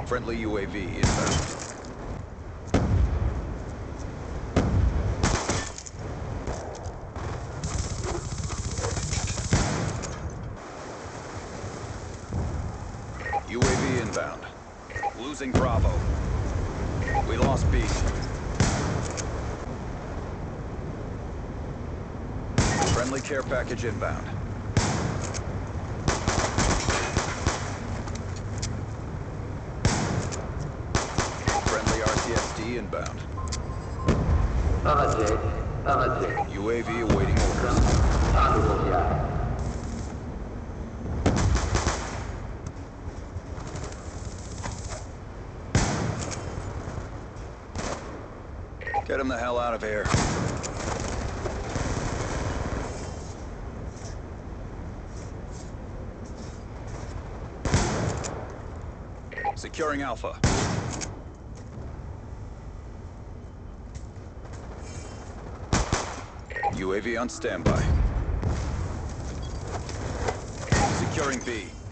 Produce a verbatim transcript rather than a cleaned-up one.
Friendly U A V inbound. U A V inbound. Losing Bravo. We lost B. Friendly care package inbound. Friendly R C S D inbound. U A V awaiting orders. Get him the hell out of here. Securing Alpha. U A V on standby. Securing B.